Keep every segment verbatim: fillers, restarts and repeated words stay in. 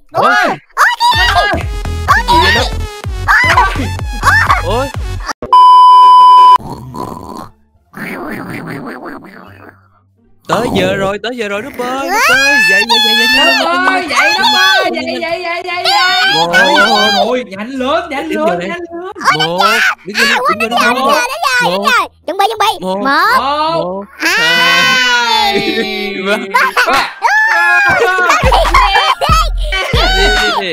Ôi gì vậy Núp? Ôi tới giờ rồi, tới giờ rồi Núp ơi, Núp ơi, dậy dậy dậy dậy Núp ơi, dậy Núp ơi, dậy dậy dậy dậy dậy. Một, rồi, nhanh lên, nhanh lên, nhanh lên. Một, đứng lên, đứng lên, đến giờ, đến giờ, đến giờ. Chuẩn bị, chuẩn bị. Một, Một, một, hai, ba. đi.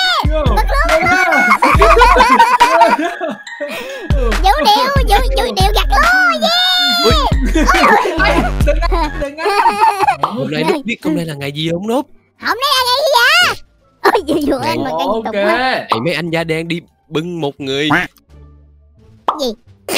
Vũ điệu, vũ vũ điệu gặt lúa. Đừng á. Hôm nay Núp biết hôm nay là ngày gì không Núp? Hôm nay là ngày gì vậy? Ôi vừa vừa anh mà cái gì tục quá. Ngày mấy anh da đen đi bưng một người. Gì?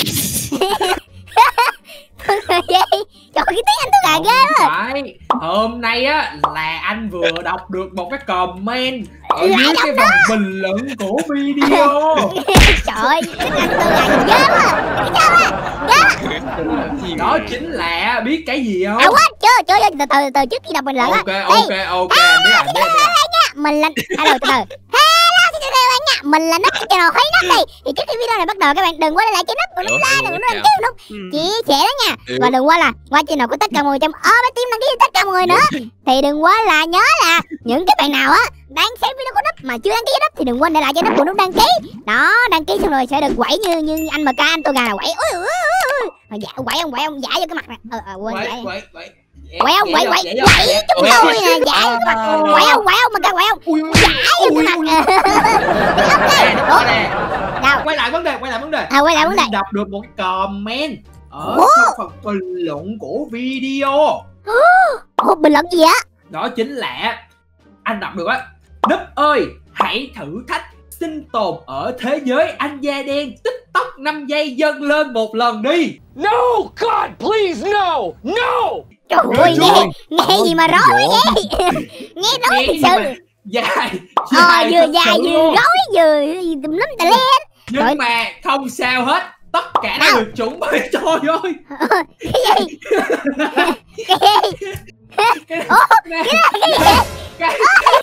Trời cái tiếng anh tôi gà ghê quá. Phải, hôm nay á là anh vừa đọc được một cái comment ở dưới cái phần bình luận của video. Trời ơi, tiếng anh tôi gà ghê quá. Ghê quá. Đó chính là biết cái gì không? À quên, chưa, chưa, từ từ từ trước khi đọc bình luận á. Ok, ok, ok, biết rồi, biết rồi. Mình là hello từ từ. Hello xin chào các bạn nha. Mình là Núp, channel Thấy Núp đây. Thì trước khi video này bắt đầu các bạn đừng quên lại cho Núp của Núp like, đừng quên đăng ký Núp. Chia sẻ đó nha. Và đừng quên là qua channel của tất cả mọi người trong ôm tim đăng ký tất cả mọi người nữa. Thì đừng quên là nhớ là những cái bạn nào á đang xem video của Núp mà chưa đăng ký Núp thì đừng quên để lại cho Núp của Núp đăng ký. Đó, đăng ký xong rồi sẽ được quẩy như như anh em ca anh tôi gà là quẩy. Ui ui ui. Dạ quẩy ông quẩy ông giải vô cái mặt này. Ờ ờ quên Quẩy, quẩy. quẩy, quẩy. Quẩy ông quẩy quẩy quẩy chúng tôi nè, giải vô cái mặt. Quẩy ông quẩy ông mà ca quẩy ông. Giải vô cái mặt. Ok. Đâu? Quay lại vấn đề, quay lại vấn đề. À quay lại vấn đề. Đọc được một comment ở Ủa? trong phần bình luận của video. Ủa bình luận gì á? Đó chính là anh đọc được á. Núp ơi, hãy thử thách sinh tồn ở thế giới anh da đen TikTok năm giây dâng lên một lần đi. No, God, please, no, no. Trời ơi, nghe, nghe gì mà rối vậy? Nghe rối thật sự. Dài, Ờ, vừa dài vừa rối vừa tùm lum tà lên. Nhưng Rồi. mà không sao hết. Tất cả đã được chuẩn bị thôi thôi. Ờ, cái gì? Cái gì? Cái Ủa, cái này cái gì? Cái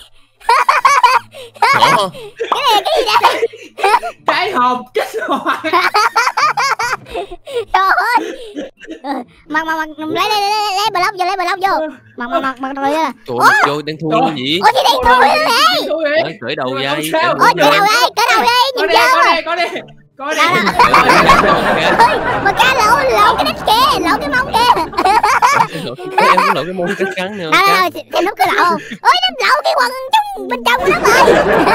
Ủa? Cái này cái gì đây? Cái hộp kích hoạt. Trời ơi. Mặc mặc mặc lấy lấy lấy lấy block vô, lấy block vô. Mặc mặc mặc mặc rồi á. Trời ơi, vô đang thui cái gì? Ủa gì đang thui vậy? Đấy, cởi đầu ra đi. Ủa cởi đầu đây, cởi đầu đi, nhìn vô. Có đây, có đây. Có đây. Mà cá lộn lộn cái đít kia, lộn cái mông kia. Em muốn lộn cái mông cái cắn nè. Đâu đâu, xem Núp cái lộn. Ôi Núp lộn cái quần trong bên trong của Núp rồi.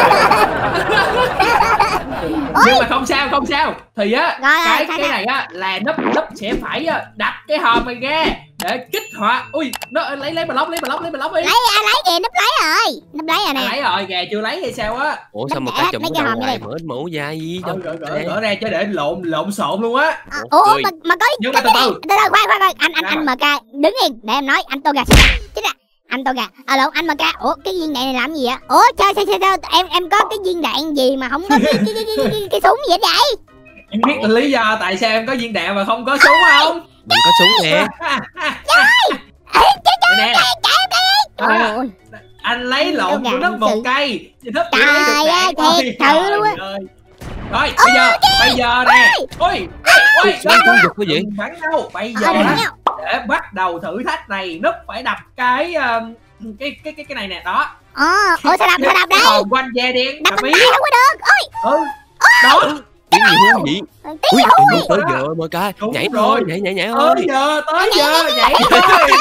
Nhưng mà không sao, không sao. Thì á, Rồi, cái rồi, cái này á là Núp Núp sẽ phải đặt cái hòm này ra để kích hoạt. Ui, nó lấy lấy block, lấy block, lấy block đi. Lấy à, lấy kìa, Núp lấy rồi. Núp lấy rồi nè. À, lấy rồi, gà chưa lấy hay sao á? Ủa sao mà cả chùm cái đầu ngoài mở mẫu da gì đâu. Gỡ gỡ gỡ ra chứ để lộn lộn xộn luôn á. Ủa mà mà có nhưng mà từ từ. Từ từ khoan khoan khoan, anh anh anh em ca đứng yên để em nói, anh tôi gà. Chết ra. Anh tôi gà. À lộn, anh em ca. Ủa cái viên đạn này làm gì vậy? Ủa sao sao sao em em có cái viên đạn gì mà không có cái cái cái cái, cái, cái súng gì hết vậy? Em biết lý do tại sao em có viên đạn mà không có súng không? Mình có súng nè. Nè. À, anh lấy lộn của Núp một cây. Trời ơi, thiệt sự luôn á. Rồi, bây giờ, bây giờ nè. Ui, ui, bắn giật cái gì? Bắn đâu? Bây giờ đó, để bắt đầu thử thách này, Núp phải đập cái cái cái cái cái này nè, đó. Ờ, ủa sao đập, sao đập đây? Hồn quanh da đen. Đập bên tay không có được. Ôi. Ừ. Đó. Tiếng gì hú vậy? Tiếng gì hú vậy? Tới giờ mà ca. Nhảy thôi, nhảy nhảy nhảy thôi. Tới giờ, tới giờ, nhảy thôi.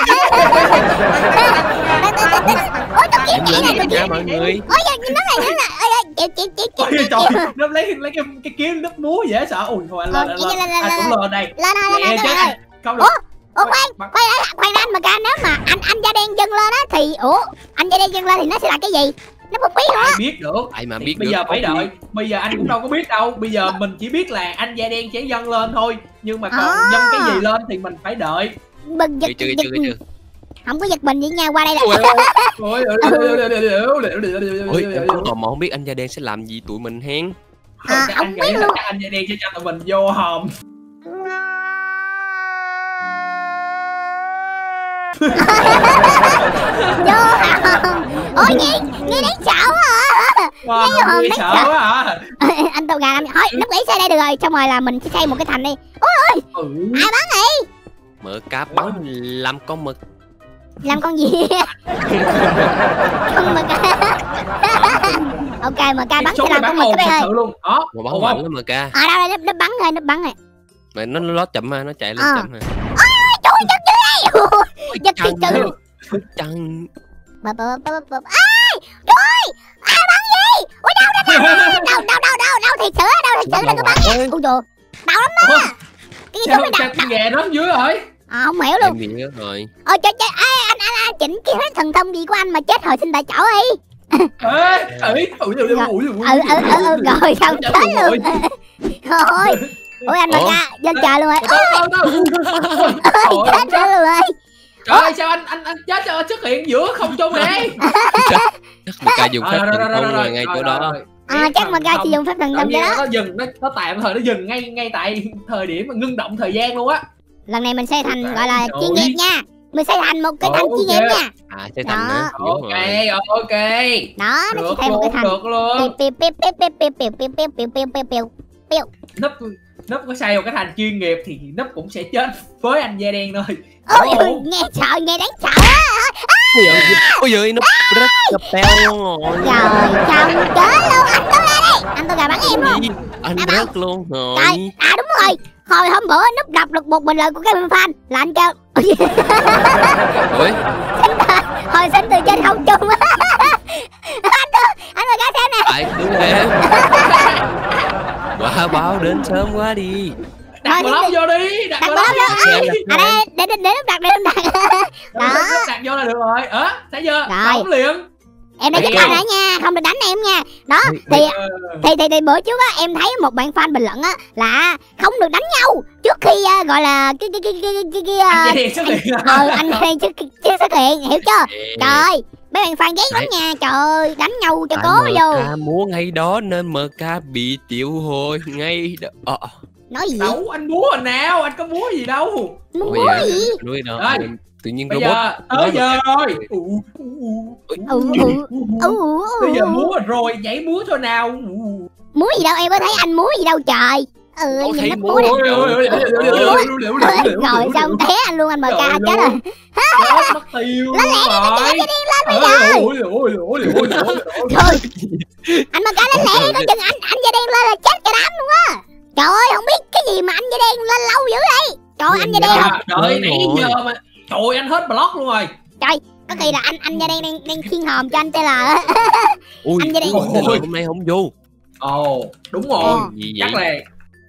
Ôi tôi kiếm chị này, tôi kiếm mọi người. Ôi giờ nó này nó là chịu chịu chịu chịu. Trời, nó lấy lấy cái cái kiếm Núp múa dễ sợ. Ui thôi anh lên lên. Anh cũng lên đây. Lên lên lên lên. Không được. Ủa khoan, khoan đã, khoan đã anh mà ca, nếu mà anh anh da đen dâng lên á thì ủa, anh da đen dâng lên thì nó sẽ là cái gì? Nó không biết nữa. Ai biết được. Ai mà biết bây được. giờ phải đợi. Bây giờ anh cũng đâu có biết đâu. Bây giờ mình chỉ biết là anh da đen sẽ dâng lên thôi. Nhưng mà còn dâng cái gì lên thì mình phải đợi. Bừng giật giật. Không có giật mình vậy nha, qua đây là. Ôi, em cũng tò mò không biết anh da đen sẽ làm gì tụi mình hen. À, không biết luôn. Anh da đen sẽ cho tụi mình vô hòm. Vô hồn. Ôi nghe nghe đáng sợ à. Wow, Nghe hồn nghe đáng sợ sợ. quá à. Anh tao gà làm thôi nấp nghỉ xây đây được rồi, xong rồi là mình sẽ xây một cái thành đi. Ôi ôi Ừ. ai bắn vậy? Mở cá bắn làm con mực. Làm con gì? Con mực. Ok mà ca bắn sẽ Súng làm này con bắn mực ồn các thật bạn ơi. sự luôn. Đó. Mà bắn Ồn mạnh không? lắm mà ca. Ở đâu đây nó bắn rồi, nó bắn rồi. Mà nó nó chậm mà nó chạy lên Ờ. chậm mà. Trời ơi giật dữ đây. Giật thiệt Chân. sự. Chân. Bập bập bập bập. Ai? Trời ơi! Ai bắn gì? Ôi đâu đâu đâu đâu đâu đâu đâu đâu thiệt sự đâu thiệt sự đừng có bắn. Ôi. Ôi trời. Đau lắm Ủa, á. Cái gì sao mới sao đau. con ghè nó ở dưới rồi? À, không hiểu luôn. Em bị nhớ rồi. Ôi trời trời ê anh anh anh chỉnh cái hết thần thông gì của anh mà chết hồi sinh tại chỗ đi. Ê, ấy, ủi ủi ủi ủi Ừ ừ ừ ừ rồi xong chết luôn. Thôi. Ôi anh mà Ủa? ca lên trời luôn rồi. Đâu đâu đâu. Ôi chết Trời luôn rồi. Trời ơi, sao anh anh anh chết cho xuất hiện giữa không trung này? Chắc mà ca dùng phép Rồi, rồi, thần rồi, thông rồi, rồi ngay rồi, chỗ rồi, đó. rồi. À chắc mà ca Thần sử dụng phép thần Tự thông cho nhiên đó. nó dừng nó nó tạm thời nó dừng ngay ngay tại thời điểm mà ngưng động thời gian luôn á. Lần này mình xây thành Trời gọi là ơi. chuyên nghiệp nha. Mình xây thành một cái Ồ, thành chuyên nghiệp ok. nha. À sẽ thành Đó. hả? Đúng Ok, rồi. ok. Đó nó sẽ Được thêm một cái luôn, thành. được luôn. Piu piu piu piu piu piu piu piu piu piu piu piu piu. Núp núp có xây một cái thành chuyên nghiệp thì núp cũng sẽ chết với anh da đen thôi. Ôi Ồ. ôi, nghe sợ nghe đáng sợ á. Ôi giời, ôi giời nó rất cặp teo luôn rồi. Rồi xong chết luôn anh tôi ra đi. Anh tôi gà bắn em luôn. Gì? Anh Đã bảo. rớt luôn rồi. Trời à đúng rồi. Hồi hôm bữa núp đọc được một bình luận của cái fan là anh kêu Ủa? hồi sinh từ trên không trung á. Anh tôi anh tôi ra xem nè. Ai cứu em? Quả báo đến sớm quá đi. Đặt Thôi, block vô đi, đặt đặt block block vô vô. đi. À đây để để để núp đặt để núp đặt. Đó. Đặt- đặt vô là được rồi. Ờ, thấy chưa? Rồi. Sống liền. Em đã giúp Ok. anh hả nha, không được đánh em nha. Đó thì Ờ, thì thì, thì bữa trước á em thấy một bạn fan bình luận á là không được đánh nhau trước khi uh, gọi là cái cái cái cái cái, cái anh da uh, đen xuất hiện. ờ anh hay trước trước xuất hiện hiểu chưa? Ê, Trời mấy bạn fan ghét lắm nha, trời ơi đánh nhau cho tại cố vô. em ca múa ngay đó nên em ca bị triệu hồi ngay đó. Ờ, Nói gì vậy? Đâu, anh múa hồi nào? Anh có múa gì đâu. Muốn ủa múa vậy? gì? Nuôi đâu? Rồi. Tự nhiên Bây robot. giờ tới giờ rồi. Ù, ù, ù, Ừ ừ ừ ừ Bây giờ ừ. múa rồi, nhảy múa thôi nào. Ù. Múa gì đâu em có thấy anh múa gì đâu trời. Ừ Đâu nhìn thấy nó múa múa nè. Ôi, ôi, ôi, ôi, ôi, ôi, ôi, ôi, ôi, ôi, ôi, Rồi xong té anh luôn anh mờ ca Trời chết ơi. rồi. Chết mất tiêu Lên lẹ đi rồi. anh điên lên bây Ôi, giờ. ôi, ôi, ôi, ôi, ôi, ôi. Thôi anh mà cá lên lẹ đi, coi chừng anh anh da đen lên là chết cả đám luôn á. Trời ơi không biết cái gì mà anh da đen lên lâu dữ vậy. Trời ơi, anh da đen không? À, đợi nãy giờ mà. Trời, anh hết block luôn rồi. Có khi là anh anh da đen đang đang khiên hòm cho anh tê lờ á. Ui, Anh gia đình. ui, Ôi. hôm nay không vô. Ồ, đúng rồi. Ồ. Gì vậy? Chắc là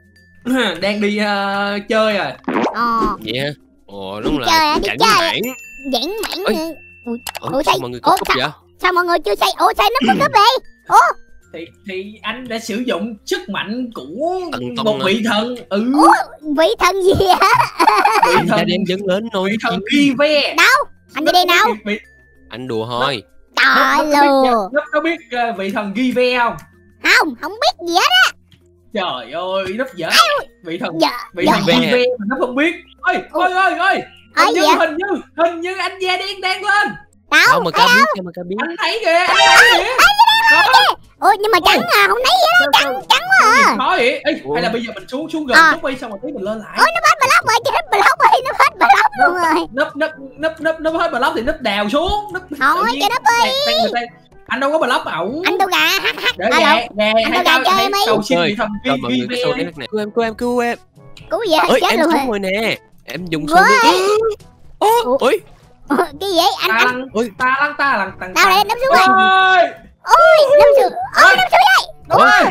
đang đi ờ, chơi à. Ờ Vậy hả? Ồ, đúng Đi chơi là hả? Đi cảnh chơi hả? mãn. giãn mãn. Ôi. Ui, Ủa, Ủa, sao sao- mọi người Ủa, có cúp sao- vậy? sao mọi người chưa xây? Ủa xây nắp có cúp đi. Thì thì anh đã sử dụng sức mạnh của Thần tông một à? vị thần. Ừ, Vị thần gì á? vị Anh thần. đã đem dấn lớn thôi. Vị thần ghi ve. Anh da đen đâu? Vị- Anh đùa thôi. Trời Nấp có biết- lùa. Nấp có biết ờ, vị thần ghi ve không? Không không biết gì hết. Trời ơi, nấp dở. Vị thần Dạ vị dạ. thần ghi ve mà nó không biết. Ôi, ôi, ôi, ôi. Ôi, Hình như, gì vậy? hình như, hình như anh da đen đang lên. Đâu Đâu mà thấy ca đâu? biết, sao mà ca biết. Anh thấy kìa, anh thấy kìa. Đó. Ủa nhưng mà trắng à không thấy gì hết. Sao- sao- Trắng quá à. Khó vậy? Ê, Ủa? hay là bây giờ mình xuống xuống gần À. chút đi xong rồi tí mình lên lại. Ôi nó hết block rồi, chị hết block rồi, nó hết block luôn rồi. Nấp nấp nấp nấp nấp hết block thì nấp đào xuống. Nấp Thôi cho nó Tay- tay người ta- anh đâu có block ổng. anh tôi gà hắc hắc. Để Alo gà gà Anh hay tao gà tao chơi hay em đi. cầu xin Ơi, vị thần ghi cho mọi ghi người cái ve show đi. đấy nè. Cứu em, cứu em, cứu em. Cứu gì vậy? Ơi, Chết em luôn rồi. xuống rồi nè. Em dùng Ủa? show đi. Ô, Ủa? ôi. Ủa, cái gì vậy anh Ta anh lăng Ôi. ta lăng ta lăng tăng. đâu đây nắm xuống rồi. Ôi, Ôi nắm xuống. Ôi nắm xuống đây. ôi, ôi,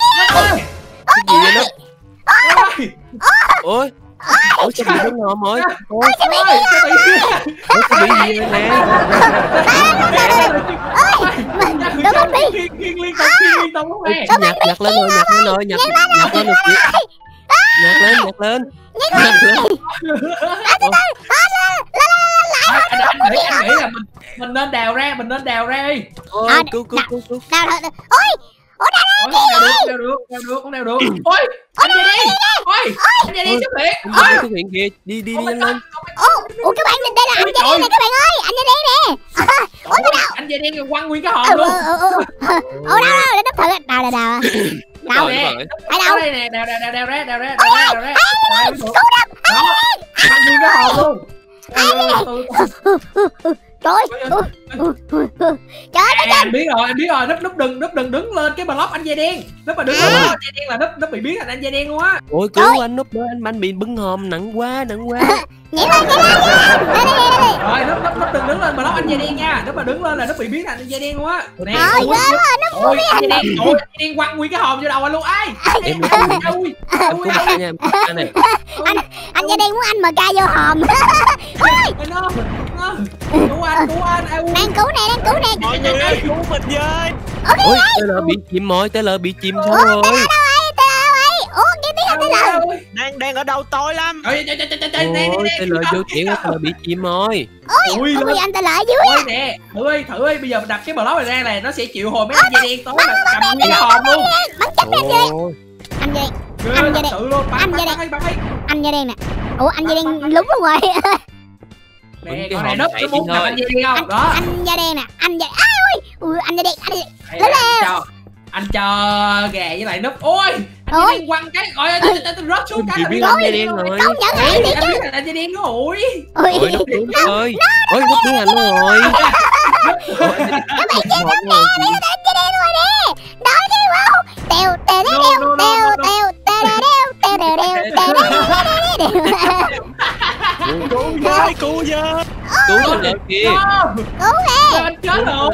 Cái gì vậy nó? ôi, Ôi. Ôi, sao bị nó ngòm rồi? Ôi, ôi, sao bị ôi, sao bị gì vậy nè? Đừng có đi. Khiên khiên liên tục khiên liên tục lúc này. Nhặt, nhặt lên rồi, nhặt lên rồi, nhặt, nhặt lên được chị. Nhặt lên, nhặt lên. Nhặt lên. Anh anh nghĩ anh nghĩ là mình mình nên đào ra mình nên đào ra đi. Ôi, À, cứu, cứu, cứu, cứu. Đâu đâu. Ôi Ôi, không đào được, đào được, đào được, không đào được. Ôi, anh về đi. Ôi, anh về đi xuất hiện. Ôi, xuất hiện kìa. Đi, đi, đi, nhanh lên. Ủa các bạn, đây là anh da đen này các bạn ơi, anh da đen nè. Ủa cái đâu? Anh da đen quăng nguyên cái hòm Ừ luôn. ừ ừ. Ủa đâu đâu, để nấp thử. Đâu đâu đâu. Đâu nè, ở đâu? đây nè, đeo đeo đeo đeo ra, đeo ra, đeo ra, đeo ra. Cứu đâm. Quăng nguyên cái hòm luôn. Trời ơi. Trời ơi. À, anh biết rồi, anh biết rồi, núp núp đừng núp đừng đứng lên cái block anh da đen. Núp mà đứng lên anh da đen là núp núp bị biến thành anh da đen luôn á. Ôi cứu anh núp đó, anh anh bị bưng hòm nặng quá, nặng quá. Nhảy lên, nhảy lên. Đây đây đây. Rồi núp núp núp đừng đứng lên block anh da đen nha. Núp mà đứng lên là núp bị biến thành anh da đen luôn á. Nè. Ôi ghê quá, núp Ôi anh da đen, ôi anh da đen quăng nguyên cái hòm vô đầu anh luôn. Ai? Em Ui. cứu anh nha, anh này. Anh anh da đen muốn anh mà ca vô hòm. Nó nó cứu anh, cứu anh. Đang cứu nè, đang cứu nè. Mọi người ơi, cứu mình với. Ôi Taylor bị chìm rồi, Taylor bị chìm sao rồi? Đâu ấy, đâu ấy. Ủa cái tiếng Taylor. Đang đang ở đâu tối lắm. Ôi trời trời trời trời nè Ôi nè. Taylor vô chuyện Taylor bị chìm rồi. Ôi, ôi anh Taylor ở dưới. Ôi nè, thử ơi, thử ơi, bây giờ đập cái block này ra này nó sẽ chịu hồi mấy anh da đen tối là cầm nguyên cái hòm luôn. Bắn chết anh da đen. Anh da đen. Anh da đen. Tự luôn, bắn Anh da bắn đen. bắn bắn. Anh da đen nè. Ủa anh da đen lúng luôn rồi. Nè, con này núp nó muốn gặp anh da đen không? Đó. Anh da đen nè, anh da ai ơi. Ui anh da đen, anh da đen. Lên lên. Anh cho gà với lại núp. Ôi, anh da đen quăng cái rồi tôi rớt xuống cái là bị biết anh da đen rồi. Công nhận hay thiệt anh chứ. biết là anh da đen nó ủi. Ôi Ôi núp biến rồi. Ôi núp biến anh luôn rồi. các bạn chơi núp nè, bây giờ anh da đen rồi nè. Nói đi wow. Tèo tèo đeo tèo tèo tèo đeo tèo đeo tèo đeo. Cứu với, cứu với. Cứu Taylor kìa. Cứu nè. Anh chết rồi.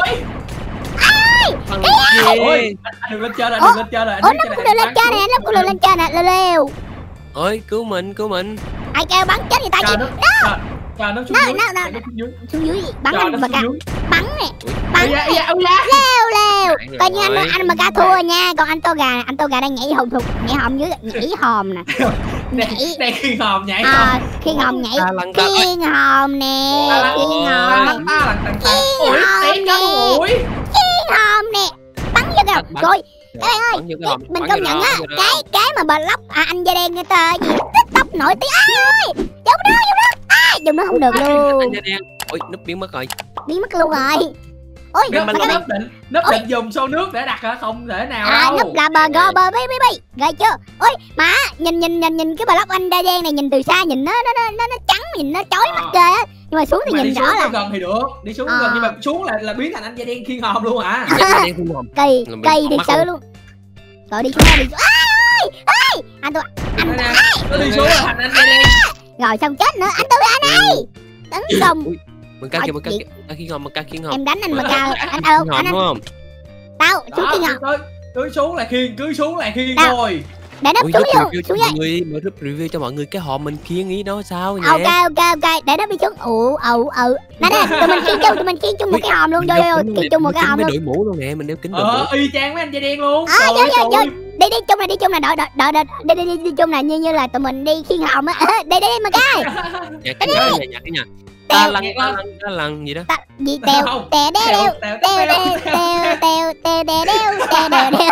Thằng Ôi, anh đừng lên trên rồi, đừng lên trên rồi. Ủa nó cũng được lên trên nè, nó cũng được lên trên nè, lêu lêu. Ôi cứu mình, cứu mình. Ai kêu bắn chết người ta Cho gì? nó cho nó xuống dưới. No, no, no. Xuống dưới gì? Bắn Cho anh nó mà ca. xuống dưới. Bắn nè. Bắn. Dạ dạ ôi la. Lêu lêu. Coi như rồi. anh anh mà ca thua nha, còn anh tô gà, anh tô gà đang nhảy hùng thục, nhảy hòm dưới, nhảy hòm nè. Nhảy. Đây khiên hòm nhảy À, hòm. khiên hòm nhảy. Ta lăn ta. Khiên hòm nè. Ta Khiên lăn hòm. ta lăn tăng tăng. Khiên Ủi, hòm té cho nè. ủi. Khiên hòm nè. Bắn vô kìa. Bắn. Rồi. Các bạn ơi, Bắn vô cái hòm, mình bắn công vô nhận đó, á, bắn vô đó. cái cái mà block à, anh da đen người ta gì TikTok nổi tiếng. Ai ơi, dùng đó, dùng đó. À, dùng đó không được luôn. Anh da đen. Ôi núp biến mất rồi. Biến mất luôn rồi. Ôi, Núp mà các bạn núp định núp định dùng xô nước để đặt hả? Không thể nào à, đâu. núp là bờ gò bờ bi bi bi. Rồi chưa? Ôi, mà nhìn nhìn nhìn nhìn cái block anh da đen này nhìn từ xa nhìn nó nó nó nó, nó trắng, nhìn nó chói mắt ghê á. Nhưng mà xuống thì Mà nhìn đi rõ xuống là gần thì được, đi xuống À. gần nhưng mà xuống là là biến thành anh da đen khiên hòm luôn hả? Da đen không hòm. kỳ Người bị kỳ thiệt mắt sự không? luôn. Rồi đi xuống đi xuống. Ai ơi, ơi. Anh tôi Đây nè, nó đi xuống là thành anh da đen. rồi xong chết nữa. Anh tôi anh này. Tấn công. Mình ca Ờ, kìa, mình ca chị- kìa. Ta khiến hòm, mình ca khiến hòm. Em đánh anh mà cao. Anh ờ Khiến hòm anh đúng không? tao xuống Đó, kia ngọc. cứ cứ xuống là khiên, cứ xuống là khiên Đâu? thôi. Để nó Ôi, xuống giúp vô, review cho xuống mọi dưới. người, mới giúp review cho mọi người cái hòm mình khiêng ý đó sao Ok nhé. ok ok, để nó đi xuống. Ủ ủ ủ. Nè nè, tụi mình khiêng chung, tụi mình khiêng chung một cái hòm luôn, vô vô, vô khiêng chung một cái hòm luôn. Đội mũ luôn nè, mình đeo kính đội Ờ, mũ. y chang mấy anh da đen luôn. À, Trời vô, ơi, vô, trời ơi. Đi đi chung này, đi chung này, đợi đợi đợi đợi đi đi đi đi chung này như như là tụi mình đi khiêng hòm á. Đi đi đi mà cái. Nhạc cái nhà, nhạc cái nhà. Ta lăn, ta lăn, ta lăn gì đó. Ta- Gì tèo Không. tè đeo đeo Tèo, tèo tèo, đeo tèo, tèo tèo tèo đeo tèo đeo đeo.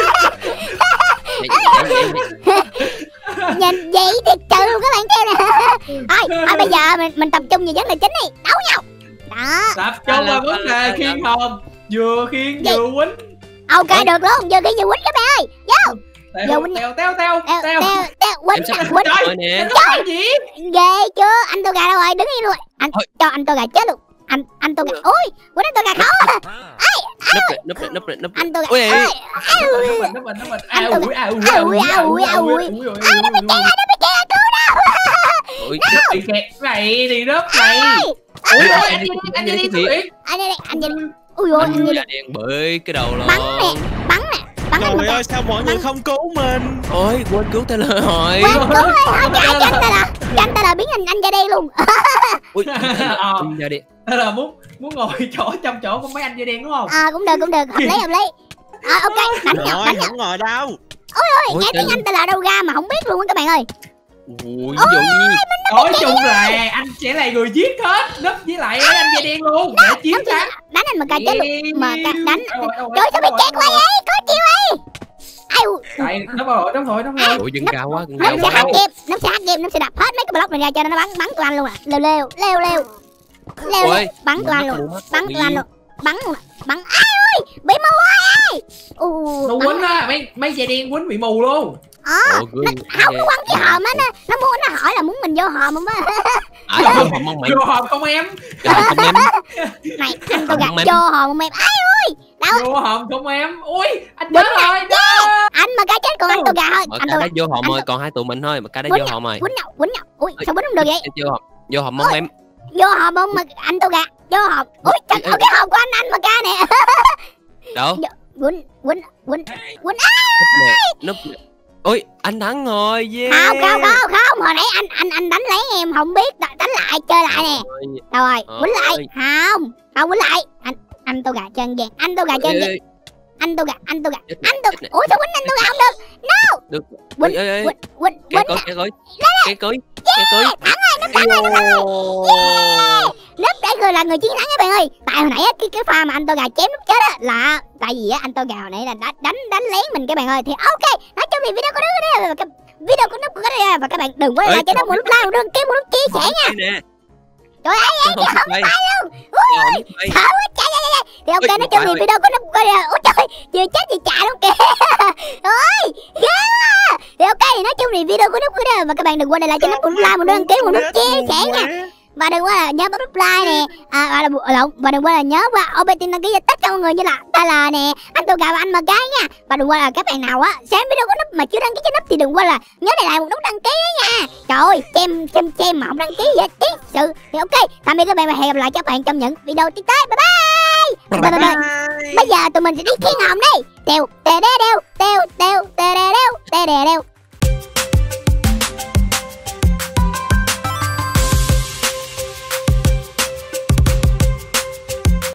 Nhạc- nhạc- nhạc- Nhìn vậy thiệt sự luôn các bạn kia nè. Thôi, thôi bây giờ mình mình tập trung vào vấn đề chính đi, đấu nhau. Đó. Tập trung vào vấn đề khiên hòm. Vừa khiên Gì? vừa quýnh. Ok được luôn, giờ cái gì quýnh các bạn ơi. Vô. Tèo quýnh. tèo tèo tèo Tèo tèo. tèo tèo Em quýnh sắp quýnh. Trời, rồi nè. nó phải gì? Ghê chưa? Anh tô gà đâu rồi? Đứng yên luôn. Anh Thôi. cho anh tô gà chết luôn. Anh anh tô gà. Ôi, quýnh anh tô gà khó. Núp lại, núp lại, núp lại, núp lại. Anh tô gà. Ôi, Ôi, ê, Nó mình nó mình nó mình. À Anh ủi à ủi à, ủi, à, ủi, à, ủi. ủi ủi. nó bị kẹt, nó bị kẹt cứu đâu. ôi, Bị kẹt này thì rớt này. Ủi Ôi, ôi anh anh đi- đi anh anh đi đi cái đi gì? Anh đây anh nhìn. Ui ôi, anh anh nhìn. da đen bơi cái đầu Bắn lon. nè, bắn nè, bắn anh Trời mà ơi, sao mọi người không cứu mình? Ôi, quên cứu Taylor rồi. quên cứu ơi, thôi chạy cho anh ta là, cho anh ta là biến anh anh da đen luôn. Ui, Ờ. anh da đen. Thế là muốn muốn ngồi chỗ trong chỗ của mấy anh da đen đúng không? À cũng được cũng được, hợp lý hợp lý. À, ok, đánh nhau Rồi, đánh nhau. không ngồi đâu. Ôi Ôi, nghe tiếng trời. anh ta là đâu ra mà không biết luôn á các bạn ơi. Ui, ví dụ như Nói chung là anh sẽ là người giết hết núp với lại mấy anh da đen luôn để chiến thắng. Đánh anh mà ca chết luôn. Mà ca đánh. Ôi, ôi, Trời sao bị ôi, kẹt ôi, quá vậy? Có chiêu ấy. Ai Tại nó rồi, nó rồi, nó rồi. Ủa dừng cao quá. Nó sẽ hack game, nó sẽ hack game, nó sẽ đập hết mấy cái block này ra cho nên nó bắn bắn tụi anh luôn à. Leo leo, leo leo. Leo leo, bắn tụi anh luôn. Bắn tụi anh luôn. Bắn luôn. Bắn ai ơi, bị mù ơi. U. Nó quýnh á, mấy mấy dây đen quýnh bị mù luôn. Ờ, nó không có quăng cái hòm á, nó nó muốn nó hỏi là muốn mình vô hòm không á. À, vô hòm không mày? Vô hòm không em? Không em. Này, anh tôi gạt vô hòm không em? Ai ơi, đâu? Vô hòm không em? Ui, anh chết rồi. Anh mà cái chết còn anh tôi gạt thôi. Anh tôi đã vô hòm rồi, còn hai tụi mình thôi, mà cái đã vô hòm rồi. Quýnh nhậu, quýnh nhậu. Ui, sao quýnh không được vậy? Vô hòm, vô hòm không em? Vô hòm không mà anh tôi gạt, vô hòm. Ui, trời ơi, cái hòm của anh anh mà ca nè. Đâu? Quýnh, quýnh, quýnh, quýnh. Núp nè. Ôi, anh thắng rồi, yeah. Không, không, không, không, hồi nãy anh anh anh đánh lấy em không biết, đánh lại, chơi lại nè. Rồi, quýnh lại. Không, không quýnh lại. Anh anh tôi gạt chân vàng, anh tôi gạt chân vàng. Anh tôi gạt, anh tôi gạt, anh tôi. Ủa sao quýnh anh tôi gạt không được? No. Được. Quýnh, quýnh, quýnh, Cái quýnh. cưới, cái cưới. Cái cưới. Thắng rồi, nó thắng rồi, nó thắng rồi. Yeah. Núp để người là người chiến thắng các bạn ơi. Tại hồi nãy cái cái pha mà anh tôi gà chém núp chết á là tại vì á anh tôi gà hồi nãy là đánh đánh đánh lén mình các bạn ơi. Thì ok, nói chung thì video của nó đây và video của núp của cái đây và các bạn đừng quên like cho nó một nút like, một nút ký, một nút chia sẻ nha. Trời ơi, em không phải luôn. Ui, sợ quá chạy chạy chạy. Thì ok, nói chung thì video của núp của đây. Ôi trời, vừa chết thì chạy luôn kìa. Ôi, ghê quá. Thì ok, thì nói chung thì video của núp của đây và các bạn đừng quên like cho nó một nút like, một nút đăng ký, một nút chia sẻ nha. Và đừng quên là nhớ bấm like nè, à, và, lộn, và đừng quên là nhớ qua ô pê team đăng ký cho tất cả mọi người như là ta là nè, anh tôi gà và anh mà cái nha. Và đừng quên là các bạn nào á xem video của núp mà chưa đăng ký cho núp thì đừng quên là nhớ để lại một nút đăng ký đó nha. Trời ơi, xem xem xem mà không đăng ký vậy tiếc sự. Thì ok, tạm biệt các bạn và hẹn gặp lại các bạn trong những video tiếp tới. Bye bye. Bye bye. Bye bye. Bây giờ tụi mình sẽ đi thiên hòm đây. Tèo tè đe đeo, tèo tèo tè đe đeo, tè đe đeo.